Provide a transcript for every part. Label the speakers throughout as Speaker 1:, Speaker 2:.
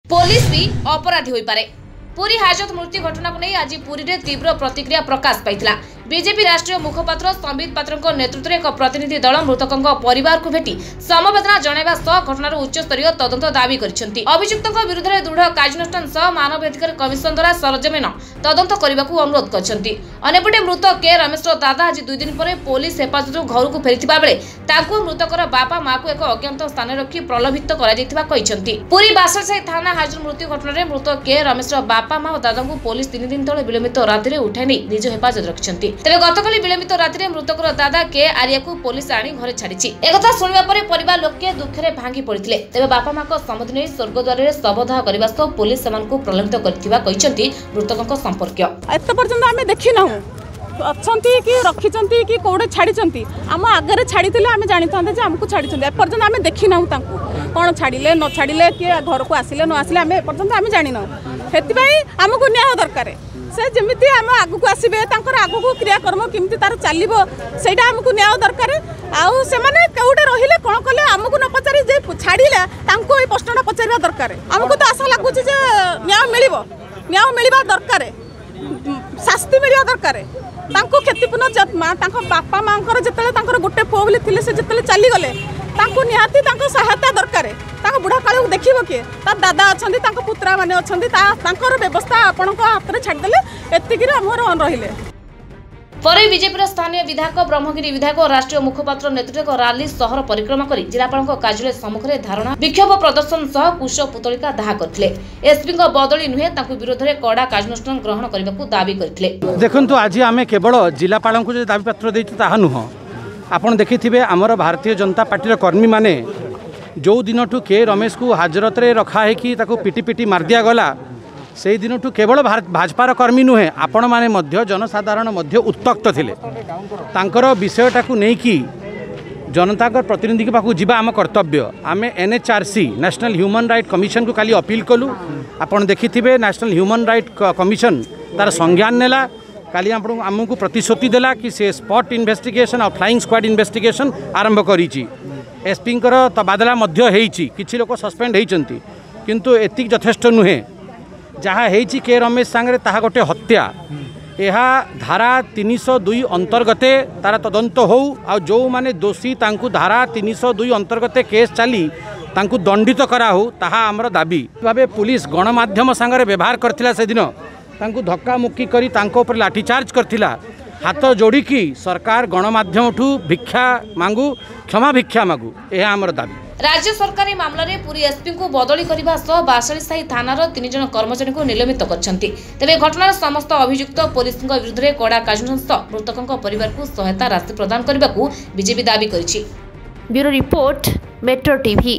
Speaker 1: Police भी अपराधी होई पारे। पुरी हाजत मृत्यु घटना को नहीं आज पुरी रे तीव्र प्रतिक्रिया प्रकाश पाइथिला। बीजेपी राष्ट्रीय मुखपात्र संबित पात्र नेतृत्व में एक प्रतिनिधि दल मृतकों परिवार को भेटी समवेदना जणाइबा सह घटनार उच्च स्तरीय तदंत दाबी करिसेंती। अभियुक्तों विरुद्ध में दृढ़ कार्यानुष्ठान सह मानवाधिकार कमिशन द्वारा सरजमीन तदंत करने को अनुरोध करछंती। अनेपटे मृत के रमेश दादा आज 2 दिन पर पुलिस हेफाजत घर को फेरिथिबा बेले ताकू मृतकर बापा माँ को एक अज्ञात स्थान रखी प्रलोभित करिसेंती। पुरी बासलसाही थाना हाजर मृत्यु घटना में मृत के रमेश बापा माँ और दादा को पुलिस 3 दिन तले विलंबित राति उठाई नहीं निज हेफाजत रखिछंती। तेरे गतकाली विलंबित राति मृतकर दादा के आर्या को पुलिस आनी घरे छाड़ी। एक शुणा पर परिवार लोके दुखे भांगी पड़ते। तेज बापा माँ सम्मति नहीं स्वर्गद्वार में शवदाह करने सह पुलिस से प्रलोभित कर मृतकों संपर्क
Speaker 2: एत पर्यंत आम देखी ना अच्छी कि रखी कि कौटे छाड़ी आम आगे छाड़ी आम जानी था आमको छाड़ी एपर्तंत आम देखी ना कौन छाड़े न छाड़े किए घर को आसिले न आसिले आम एपर्तंत आम जानी ना से आमको न्याय दरकार से जमी आम आग को आसबे आग को क्रियाकर्म केमती तार चलो से आमको न्याय दरकार आउ से कौटे रहिले कौन कले आमको न पचारि जे छाड़े ये प्रश्न पचार दरकार आमको तो आशा लगुच न्याय मिलवा दरकार शास्ति मिलवा दरकार क्षतिपूर्ण बापा माँ जो गोटे पुओ बोली थे से जो चलीगले निहाती सहायता दरकार बुढ़ा काल को देखिए किए दादा अच्छा पुत्रा मैंने अच्छा व्यवस्था आपण हाथ में छाड़देले एतिक रही।
Speaker 1: पर बीजेपी स्थानीय विधायक ब्रह्मगिरी विधायक और राष्ट्रीय मुखपात्र नेतृत्व रैली शहर परिक्रमा कर जिलापाल कार्यालय सम्मुख में धारणा विक्षोभ प्रदर्शन सह कुश पुतलिका दाह करथिले। एसपी बदली नुहे विरोध में कड़ा कार्यानुष्ठान ग्रहण करने को दाबी करथिले।
Speaker 3: देखंतु आज आम केवल जिलापाल को जो दाबी पत्र देछि ताहा नुह आपण देखिथिबे आमर भारतीय जनता पार्टी कर्मी माने जो दिन ठू के रमेश को हाजरत रे रखा है कि ताको पिटी पिटी मार दिया गला से दिन ठू केवल भाजपार कर्मी नुहे आपण माने मध्य जनसाधारण मध्य उत्तक्त थिले तांकर विषयटा को नहीं कि जनता प्रतिनिधि के पाखु जीवा आम कर्तव्य। आम NHRC national human right commission को काली अपील कलु आपण देखिथिबे नेशनल ह्यूमन राइट कमिशन तार संज्ञान नेला काली आमको प्रतिश्रुति देला कि से स्पॉट इन्वेस्टिगेशन और फ्लाइंग स्क्वाड इन्वेस्टिगेशन आरंभ करिछि। एसपी तबादला मध्य हेइछि किछि लोक सस्पेंड हेइचंती किंतु एतिक यथेष्ट नुहे जहाँ हेइछि के रमेश सांगरे ताहा गोटे हत्या यह धारा 302 अंतर्गते तार तदंत हो आ जो माने दोषी तांकु धारा 302 अंतर्गते केस चली तांकु दंडित करा हो ताहा आमर दाबी भावे पुलिस गणमाध्यम सांगरे व्यवहार करथिला से दिन तांकु धक्का मुक्की करी तांको ऊपर लाठीचार्ज करथिला हाथ जोड़िकी सरकार गणमाध्यम ठू भिक्षा मांगू क्षमा भिक्षा मांगू यह आमर दाबी।
Speaker 1: राज्य सरकार मामला में पुरी एसपी को बदली करने सह बासलसाही थानार 3 जन कर्मचारी को निलंबित करछंती। तेबे घटनार समस्त अभियुक्त पुलिस विरुद्ध में कड़ा कार्यानुष्ठान मृतकों परिवार को सहायता राशि प्रदान करने को बीजेपी दाबी करिछि। Bureau report metro TV.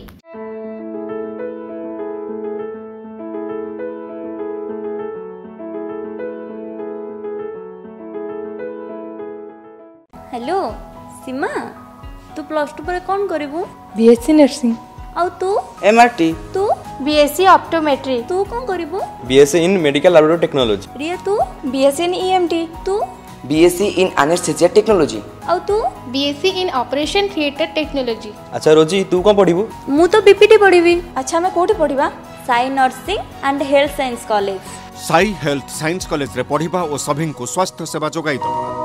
Speaker 4: Hello Seema तू +2 पर कौन करिवु?
Speaker 5: BSc nursing.
Speaker 4: आउ तू?
Speaker 6: MRT।
Speaker 4: तू?
Speaker 5: BSc optometry.
Speaker 4: तू कौन करिवु?
Speaker 6: BSc in medical laboratory technology.
Speaker 4: Riya तू?
Speaker 5: BSc in EMT।
Speaker 4: तू?
Speaker 6: BSc in anesthesia technology.
Speaker 4: आउ तू?
Speaker 5: BSc in operation theatre technology.
Speaker 6: अच्छा रोजी तू कौन पढ़िबु?
Speaker 4: मु तो बीपीटी पढ़िबी।
Speaker 5: अच्छा मैं कोठी पढ़िबा?
Speaker 4: Sai nursing and health science college.
Speaker 7: Sai health science college रे पढ़िबा और सभी को स्वास्थ्य सेवा जोगाई दो।